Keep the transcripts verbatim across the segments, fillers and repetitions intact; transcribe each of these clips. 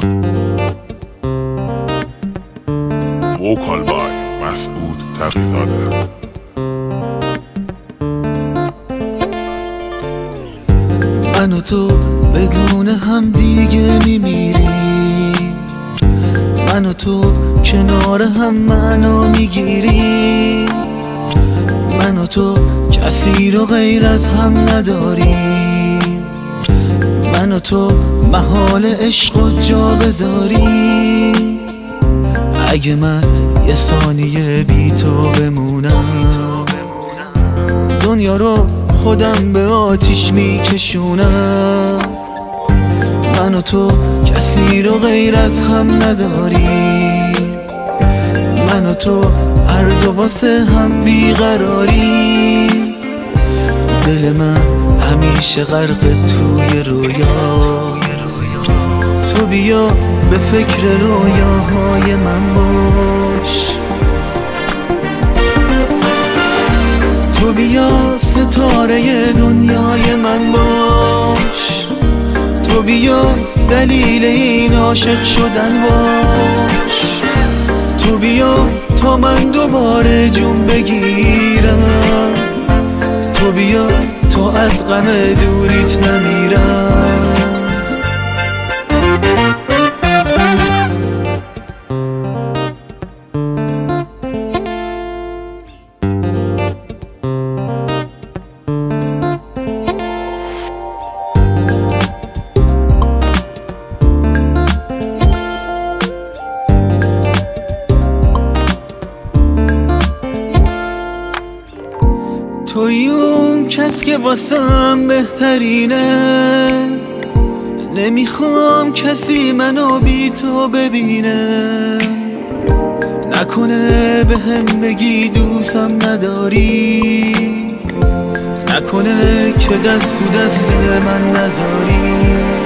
وکال بای مسعود تقی‌زاده. من و تو بدون هم دیگه میمیریم، من و تو کنار هم معنا میگیریم، من و تو کسی رو غیر از هم نداریم، من و تو محال عشق و جا بذاریم. اگه من یه ثانیه بی تو بمونم، دنیا رو خودم به آتیش میکشونم. من و تو کسی رو غیر از هم نداریم، من و تو هر دو واسه هم بیقراریم. دل من همیشه غرق توی رویا، تو بیا به فکر رویاهای من باش، تو بیا ستاره دنیای من باش، تو بیا دلیل این عاشق شدن باش، تو بیا تا من دوباره جون بگیرم، تو بیا تا از غم دوریت نمیرم. توی اون کس که واسم بهترینه، نمیخوام کسی منو بی تو ببینه. نکنه به هم بگی دوستم نداری، نکنه که دست تو دست من نذاری.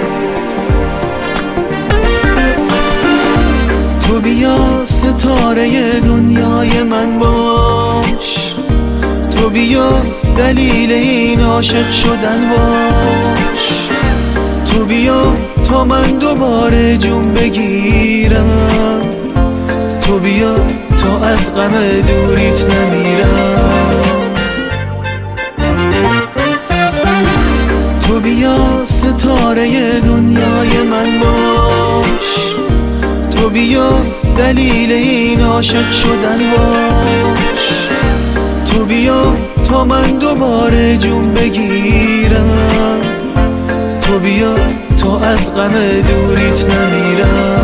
تو بیا ستاره دنیای من باش، تو بیا دلیل این عاشق شدن باش، تو بیا تا من دوباره جون بگیرم، تو بیا تا از غم دوریت نمیرم. تو بیا ستاره دنیای من باش، تو بیا دلیل این عاشق شدن باش، تو بیا تا من دوباره جون بگیرم، تو بیا تا از غم دوریت نمیرم.